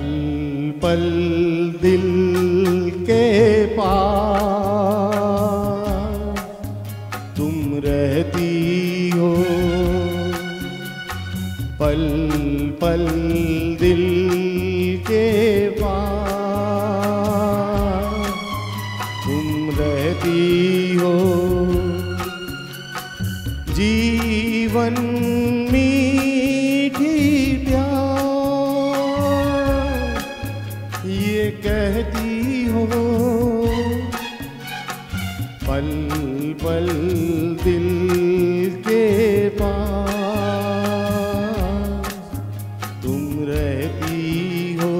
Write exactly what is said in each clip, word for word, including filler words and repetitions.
पल पल दिल के पास तुम रहती हो, पल पल दिल के पास तुम रहती हो। जीवन मीठी प्यार ये कहती हो, पल पल दिल के पास तुम रहती हो।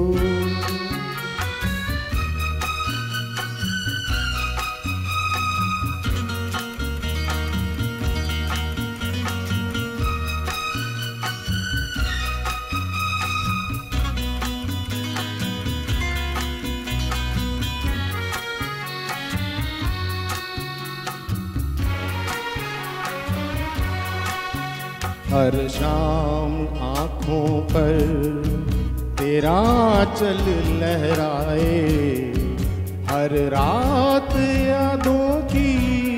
हर शाम आँखों पर तेरा चल लहराए, हर रात यादों की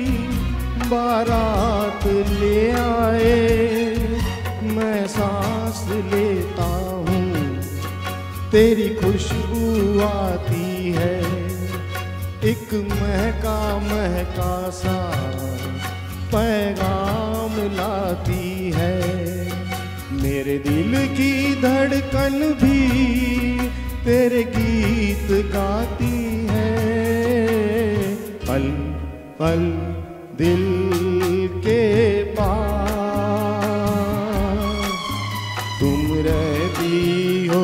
बारात ले आए। मैं सांस लेता हूँ तेरी खुशबू आती है, एक महका महका सा पैगाम लाती है। मेरे दिल की धड़कन भी तेरे गीत गाती है, पल पल दिल के पास तुम रहती हो।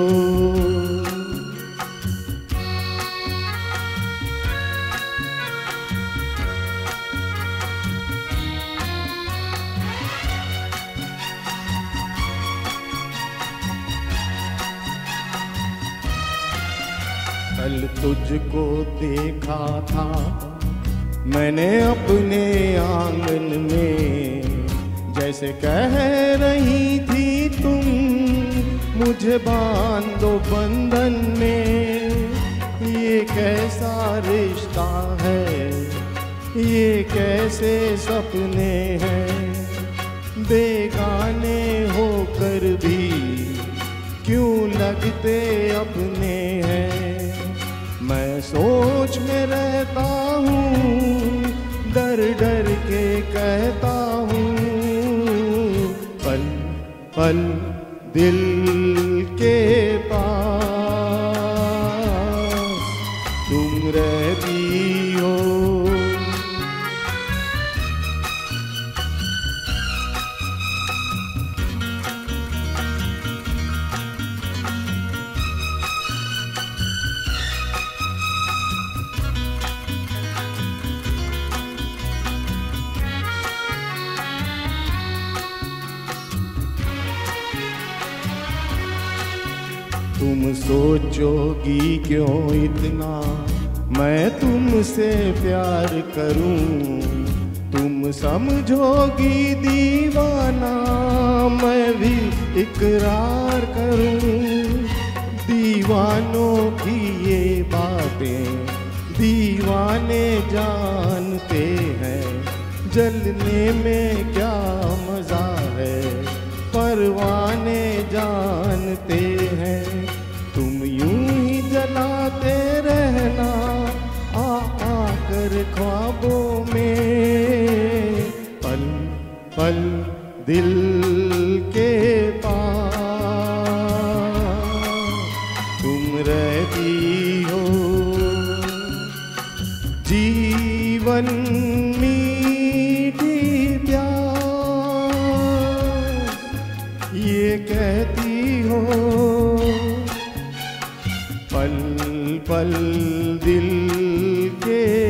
कल तुझको देखा था मैंने अपने आंगन में, जैसे कह रही थी तुम मुझे बांधो बंधन में। ये कैसा रिश्ता है, ये कैसे सपने हैं, बेगाने होकर भी क्यों लगते अपने हैं। मैं सोच में रहता हूँ, डर डर के कहता हूँ, पल पल दिल के पास तुम रहती हो। तुम सोचोगी क्यों इतना मैं तुमसे प्यार करूं, तुम समझोगी दीवाना मैं भी इकरार करूं। दीवानों की ये बातें दीवाने जानते हैं, जलने में क्या मजा है परवाने जानते हैं। तुम यूं ही जलाते रहना आ आकर ख्वाबों में, पल पल दिल के पास तुम रहती हो। जीवन मीठी प्यास ये कहती हो, पल पल दिल के